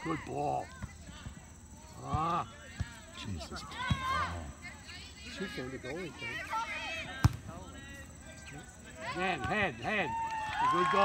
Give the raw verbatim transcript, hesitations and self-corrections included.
Good ball. Ah. Jesus. Wow. She found the goalie thing. Again, head, head. A good goal.